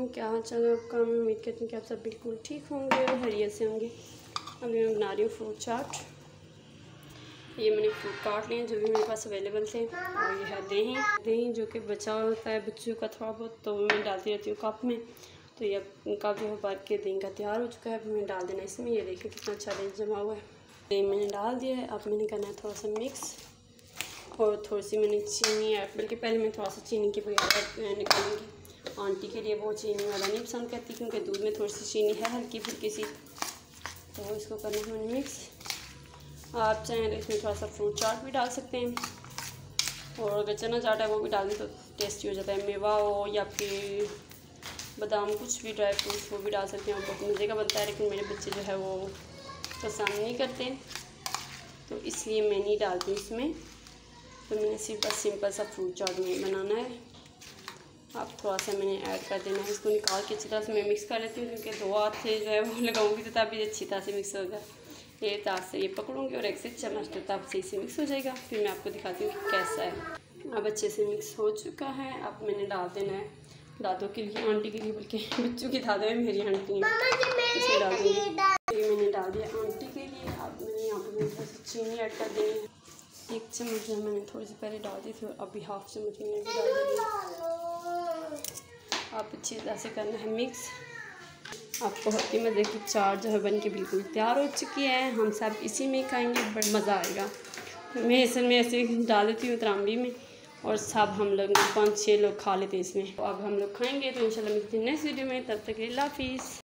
क्या हाल चाल है आपका। मैं उम्मीद करती हूँ कि आप सब बिल्कुल ठीक होंगे और खैरियत से होंगे। अभी मैं बना रही हूँ फ्रूट चाट। ये मैंने फ्रूट काट लिए जो भी मेरे पास अवेलेबल थे। और ये है दही जो कि बचा होता है बच्चों का थोड़ा बहुत, तो मैं डालती रहती हूँ कप में। तो ये कप जो है भर के दही का तैयार हो चुका है। अभी मैं डाल देना इसमें। ये देखिए कितना अच्छा दही जमा हुआ है। दही मैंने डाल दिया है। अब मैंने करना है थोड़ा सा मिक्स। और थोड़ी सी मैंने चीनी ऐड, बल्कि पहले मैं थोड़ा सा चीनी के बगैर निकालूंगी। आंटी के लिए वो चीनी वाला नहीं पसंद करती क्योंकि दूध में थोड़ी सी चीनी है हल्की फुल्की सी। तो इसको करना है मैंने मिक्स। आप चाहें तो इसमें थोड़ा सा फ्रूट चाट भी डाल सकते हैं, और अगर चना चाट है वो भी डाल दें तो टेस्टी हो जाता है। मेवा हो या फिर बादाम, कुछ भी ड्राई फ्रूट्स वो भी डाल सकते हैं और बहुत मज़े का बनता है। लेकिन मेरे बच्चे जो है वो पसंद नहीं करते, तो इसलिए मैं नहीं डालती इसमें। तो मैंने सिर्फ बस सिंपल सा फ्रूट चाट में बनाना है। आप थोड़ा सा मैंने ऐड कर देना है। इसको निकाल के अच्छी तरह से मैं मिक्स कर लेती हूँ, क्योंकि 2 हाथ से जो है वो लगाऊंगी तो तभी अच्छी तरह से मिक्स होगा। एक हाथ से ये पकड़ूंगी और एक से चम्मच तो तब सही से मिक्स हो जाएगा। फिर मैं आपको दिखाती हूँ कि कैसा है। अब अच्छे से मिक्स हो चुका है। अब मैंने डाल देना है दादों के लिए, आंटी के लिए, बल्कि बच्चों की दादा है, मेरी आंटी है, इसमें डाल दूँगी। ये मैंने डाल दिया आंटी के लिए। अब मैंने यहाँ पर थोड़ी सी चीनी ऐड कर देनी है। 1 चम्मच मैंने थोड़ी सी पहले डाल दी थी और अभी हाफ चम्मच मैंने भी डाल दी। आप अच्छी तरह से करना है मिक्स। आप बहुत ही मज़े की चाट जो है बन के बिल्कुल तैयार हो चुकी है। हम सब इसी में खाएंगे, बड़ा मज़ा आएगा। मैं असल में ऐसे डाल देती हूँ त्रांबी में, और सब हम लोग 5-6 लोग खा लेते हैं इसमें। तो अब हम लोग खाएंगे। तो इंशाल्लाह मिलते हैं नेक्स्ट वीडियो में। तब तक के लिए अल्लाह हाफिज़।